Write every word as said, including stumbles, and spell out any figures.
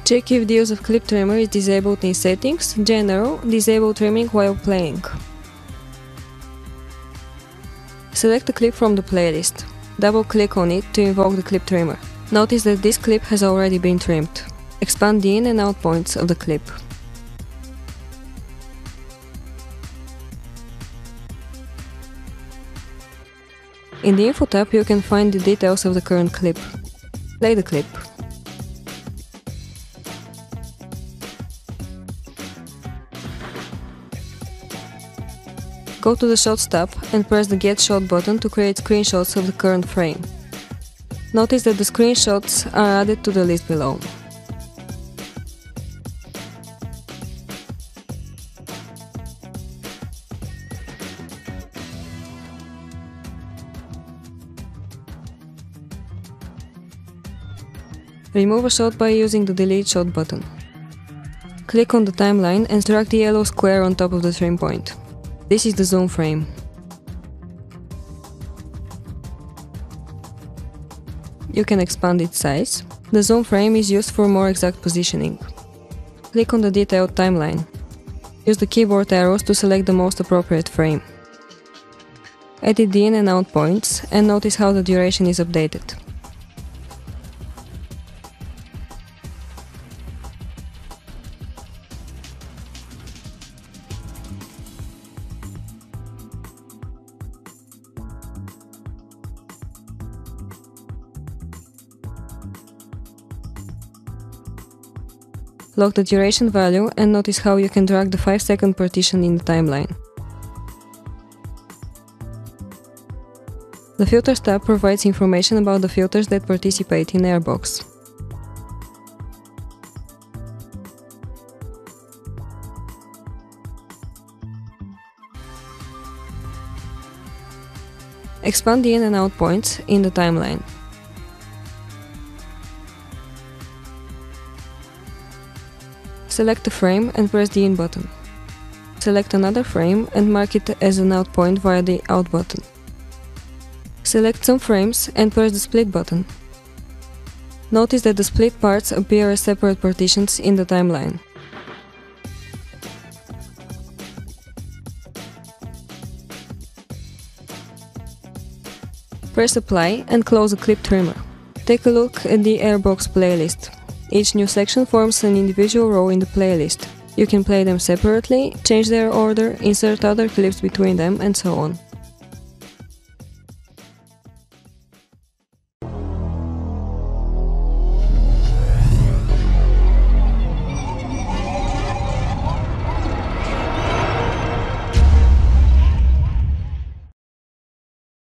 Check if the use of clip trimmer is disabled in Settings, General, Disable trimming while playing. Select a clip from the playlist. Double-click on it to invoke the clip trimmer. Notice that this clip has already been trimmed. Expand the in and out points of the clip. In the Info tab you can find the details of the current clip. Play the clip. Go to the Shots tab and press the Get Shot button to create screenshots of the current frame. Notice that the screenshots are added to the list below. Remove a shot by using the Delete Shot button. Click on the timeline and drag the yellow square on top of the trim point. This is the zoom frame. You can expand its size. The zoom frame is used for more exact positioning. Click on the detailed timeline. Use the keyboard arrows to select the most appropriate frame. Edit the in and out points and notice how the duration is updated. Lock the duration value and notice how you can drag the five second partition in the timeline. The Filters tab provides information about the filters that participate in Airbox. Expand the in and out points in the timeline. Select a frame and press the In button. Select another frame and mark it as an out point via the Out button. Select some frames and press the Split button. Notice that the split parts appear as separate partitions in the timeline. Press Apply and close the clip trimmer. Take a look at the Airbox playlist. Each new section forms an individual row in the playlist. You can play them separately, change their order, insert other clips between them, and so on.